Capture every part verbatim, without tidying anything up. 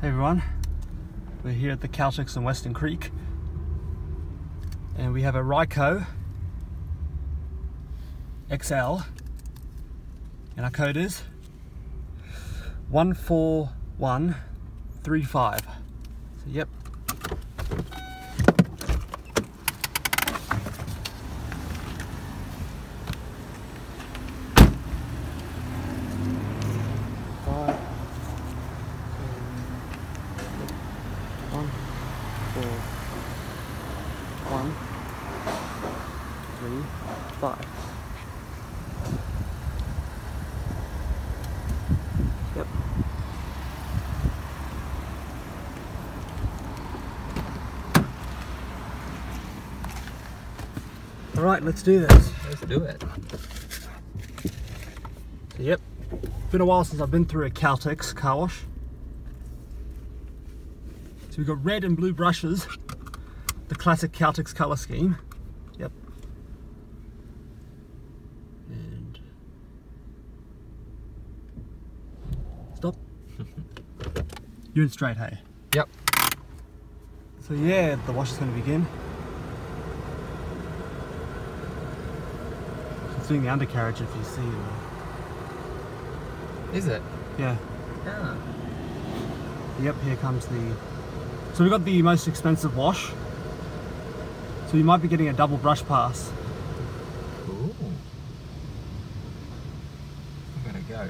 Hey everyone, we're here at the Caltex in Weston Creek and we have a Ryko X L and our code is one four one three five. So yep. One, four, one, three, five. Yep. All right, let's do this. Let's do it. So, yep. Been a while since I've been through a Caltex car wash. So we've got red and blue brushes, the classic Caltex color scheme. Yep. And stop. You're in straight, hey? Yep. So yeah, the wash is going to begin. It's doing the undercarriage if you see. Is it? Yeah. Ah. Yep, here comes the... So we've got the most expensive wash. So you might be getting a double brush pass. Cool. I'm gonna go.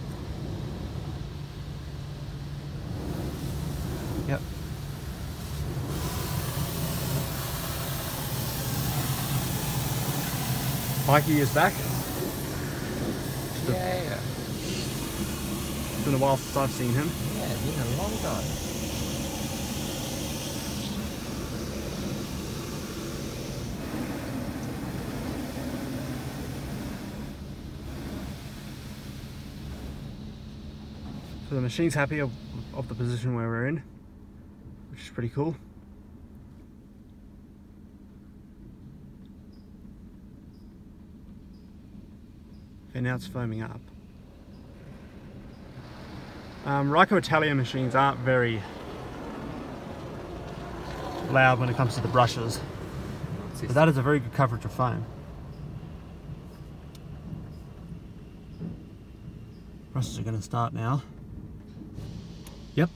Yep. Mikey is back. Yeah. It's been a while since I've seen him. Yeah, it's been a long time. So the machine's happy of, of the position where we're in, which is pretty cool. And now it's foaming up. Um, Ryko Italian machines aren't very loud when it comes to the brushes, but that is a very good coverage of foam. Brushes are going to start now. Yep.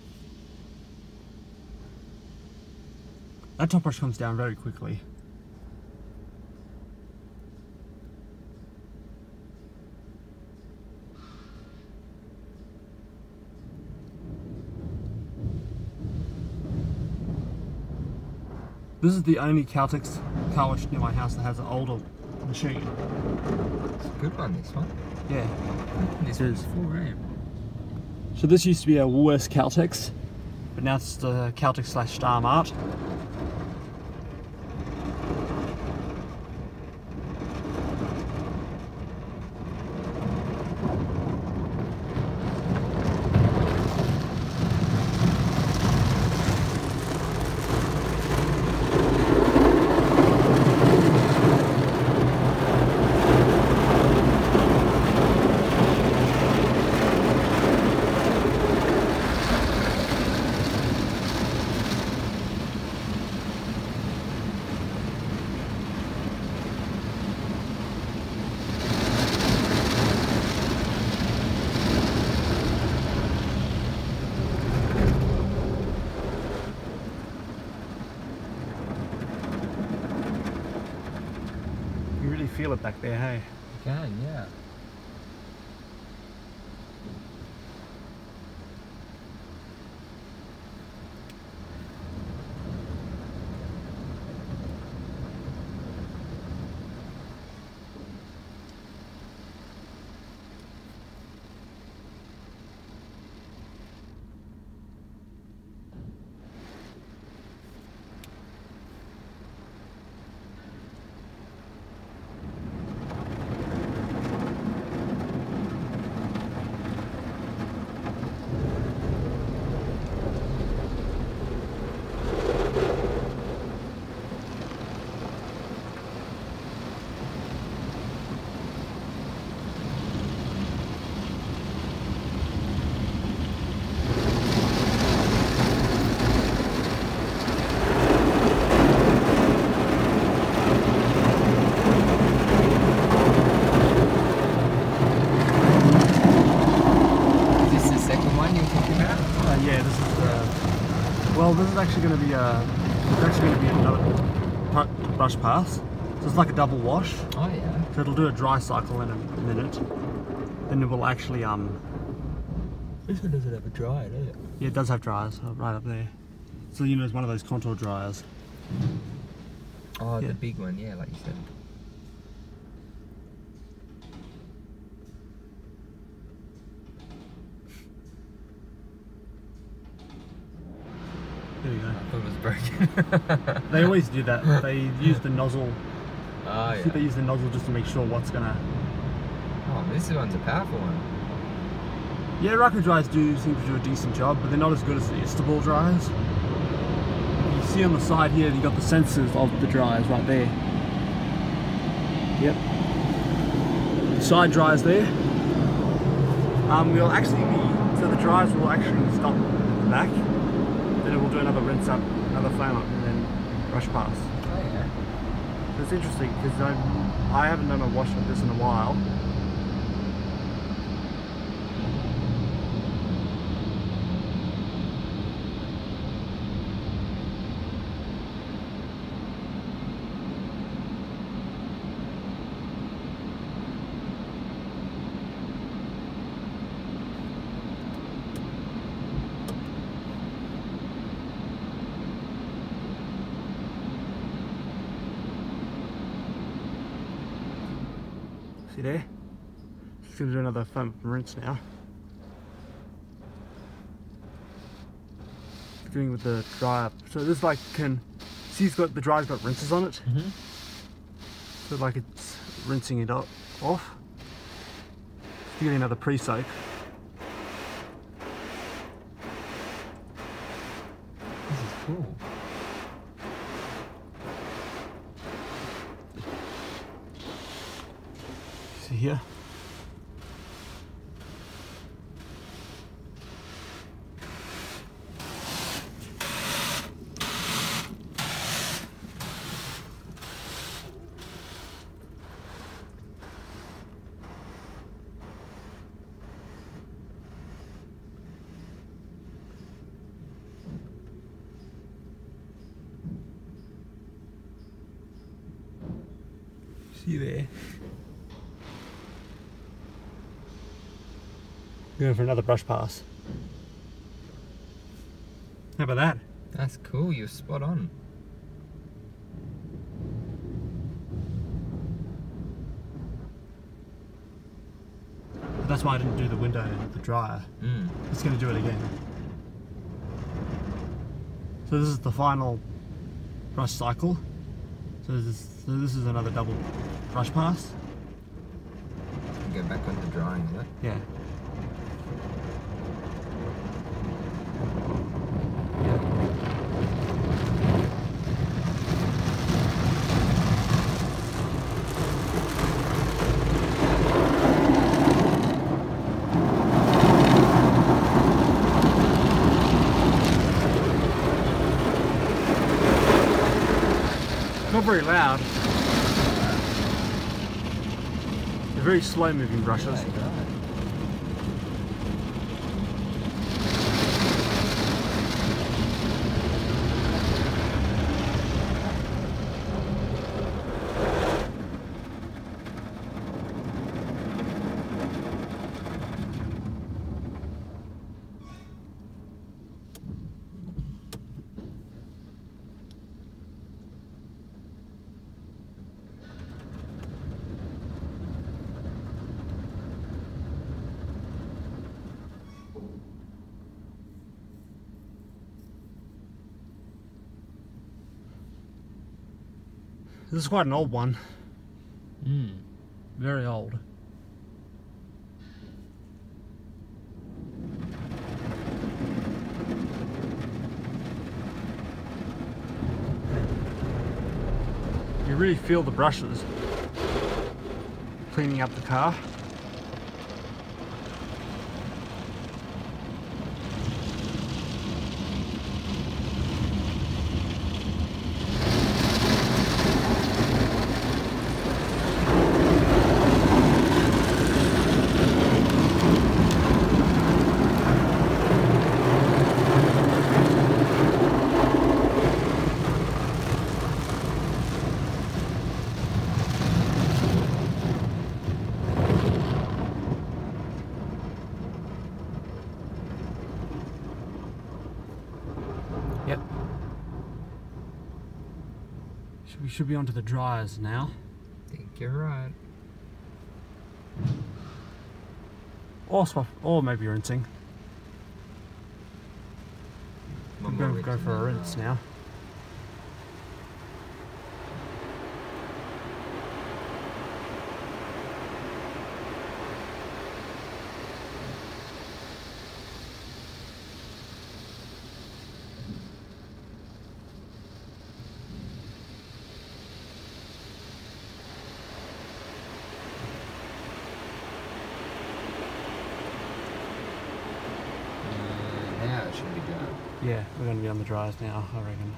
That top brush comes down very quickly. This is the only Caltex car wash near my house that has an older machine. It's a good one, this one. Yeah. This It one's is. four A M. So this used to be a Woolworths Caltex, but now it's the Caltex slash Star Mart. You really feel it back there, hey? You can, yeah. Well, this is actually going to be a, it's actually going to be another brush pass. So it's like a double wash. Oh yeah. So it'll do a dry cycle in a minute. Then it will actually um. This one doesn't have a dryer, does it? Yeah, it does have dryers right up there. So you know, it's one of those contour dryers. Oh, Yeah. the big one, yeah, like you said. There you go. I thought it was broken. They always do that. They use the nozzle. Oh yeah. They use the nozzle just to make sure what's gonna. Oh, this one's a powerful one. Yeah, Ryko dryers do seem to do a decent job, but they're not as good as the Istanbul dryers. You see on the side here, you got the sensors of the dryers right there. Yep. The side dryers there. Um, we'll actually be, so the dryers will actually stop at the back. Then it will do another rinse up, another flame up, and then brush pass. Oh yeah. So it's interesting because I I haven't done a wash like this in a while. See there? Just gonna do another foam rinse now. Doing with the dryer. So this like can see it's got the dryer's got rinses on it. Mm-hmm. So like it's rinsing it off. off. Just getting another pre-soak. This is cool. See here? See there? Going for another brush pass. How about that? That's cool, you're spot on. But that's why I didn't do the window and the dryer. Mm. It's going to do it again. So this is the final brush cycle. So this is, so this is another double brush pass. Go back on the drying, is it? Yeah. Not very loud. They're very slow moving brushes. Right, right. This is quite an old one. Mm. Very old. You really feel the brushes cleaning up the car. Yep. We should be onto the dryers now. I think you're right. Or swap, or maybe rinsing. One We're more going to go rinse for a and then, rinse uh, now. Uh, now it should be done. Yeah, we're going to be on the dryers now, I reckon.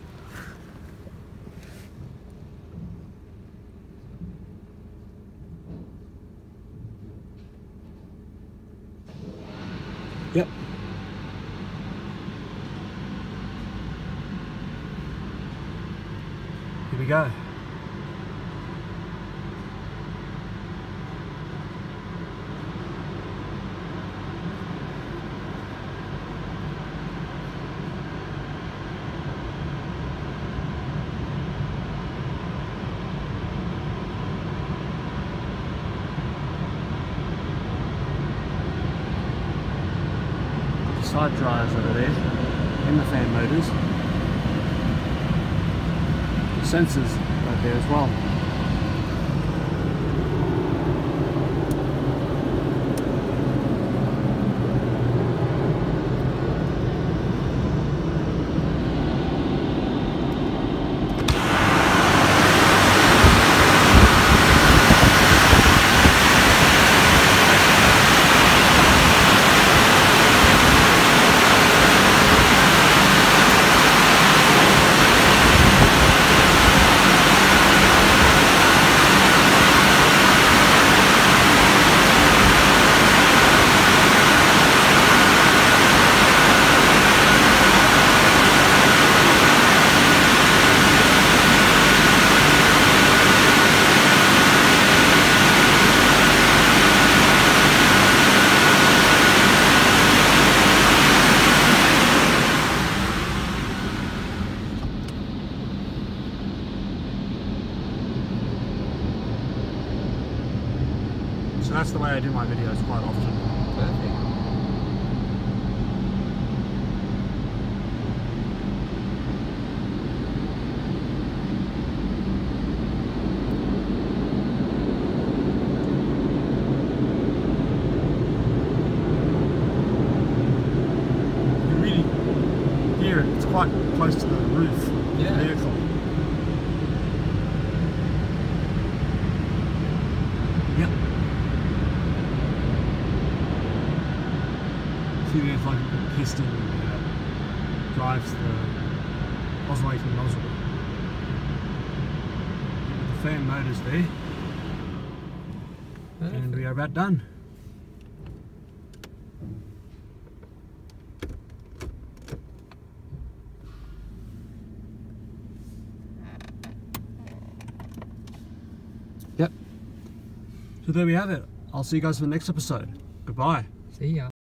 Yep. Here we go. Side dryers that are there in the fan motors. The sensors right there as well. So that's the way I do my videos quite often. Perfect. You really hear it, it's quite close to the roof of the Yeah. vehicle. Yep. See, there's like a piston that drives the oscillating nozzle. The fan motor's there, and we are about done. Yep. So there we have it. I'll see you guys for the next episode. Goodbye. See ya.